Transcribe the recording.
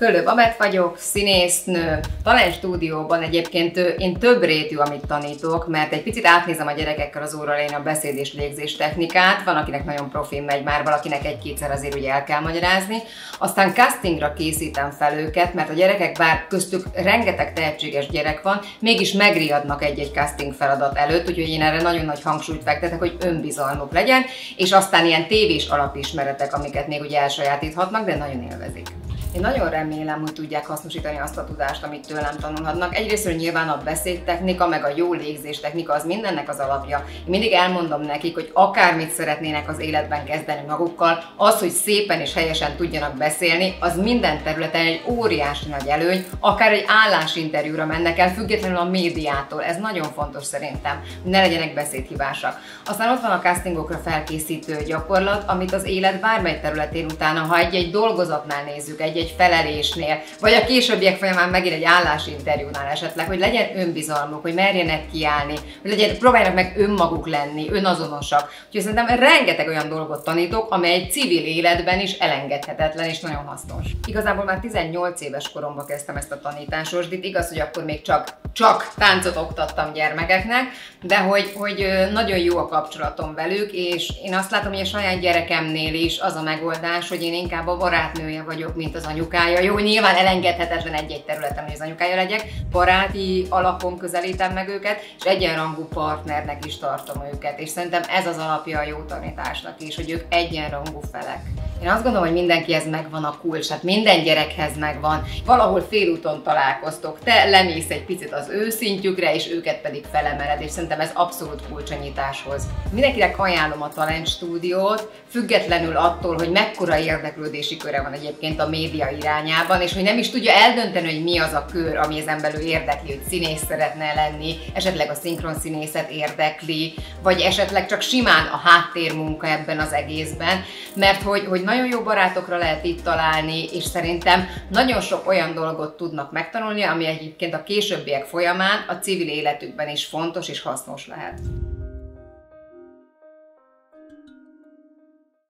Köllő Babett vagyok, színésznő. Talent stúdióban egyébként én több rétű, amit tanítok, mert egy picit átnézem a gyerekekkel az óra elején a beszéd és légzés technikát. Van, akinek nagyon profin megy már, valakinek egy-kétszer azért ugye el kell magyarázni. Aztán castingra készítem fel őket, mert a gyerekek, bár köztük rengeteg tehetséges gyerek van, mégis megriadnak egy-egy casting feladat előtt, úgyhogy én erre nagyon nagy hangsúlyt fektetek, hogy önbizalmuk legyen, és aztán ilyen tévés alapismeretek, amiket még ugye elsajátíthatnak, de nagyon élvezik. Én nagyon remélem, hogy tudják hasznosítani azt a tudást, amit tőlem tanulhatnak. Egyrésztről nyilván a beszédtechnika, meg a jó légzéstechnika az mindennek az alapja. Én mindig elmondom nekik, hogy akármit szeretnének az életben kezdeni magukkal, az, hogy szépen és helyesen tudjanak beszélni, az minden területen egy óriási nagy előny, akár egy állásinterjúra mennek el, függetlenül a médiától. Ez nagyon fontos szerintem, hogy ne legyenek beszédhibásak. Aztán ott van a castingokra felkészítő gyakorlat, amit az élet bármely területén utána, ha egy dolgozatnál nézzük, egy felelésnél, vagy a későbbiek folyamán megint egy állásinterjúnál esetleg, hogy legyen önbizalmuk, hogy merjenek kiállni, hogy próbáljanak meg önmaguk lenni, önazonosak. Úgyhogy szerintem rengeteg olyan dolgot tanítok, amely egy civil életben is elengedhetetlen és nagyon hasznos. Igazából már 18 éves koromban kezdtem ezt a tanításost, igaz, hogy akkor még csak táncot oktattam gyermekeknek, de hogy nagyon jó a kapcsolatom velük, és én azt látom, hogy a saját gyerekemnél is az a megoldás, hogy én inkább a barátnője vagyok, mint az anyukája. Jó, nyilván elengedhetetlen egy-egy területen, hogy az anyukája legyek. Baráti alapon közelítem meg őket, és egyenrangú partnernek is tartom őket. És szerintem ez az alapja a jó tanításnak is, hogy ők egyenrangú felek. Én azt gondolom, hogy mindenkihez megvan a kulcs, hát minden gyerekhez megvan. Valahol félúton találkoztok, te lemész egy picit az ő szintjükre, és őket pedig felemeled, és szerintem ez abszolút kulcs a nyitáshoz. Mindenkinek ajánlom a Talent stúdiót, függetlenül attól, hogy mekkora érdeklődési köre van egyébként a média irányában, és hogy nem is tudja eldönteni, hogy mi az a kör, ami ezen belül érdekli, hogy színész szeretne lenni, esetleg a szinkronszínészet érdekli, vagy esetleg csak simán a háttérmunka ebben az egészben, mert hogy nagyon jó barátokra lehet itt találni, és szerintem nagyon sok olyan dolgot tudnak megtanulni, ami egyébként a későbbiek folyamán a civil életükben is fontos és hasznos lehet.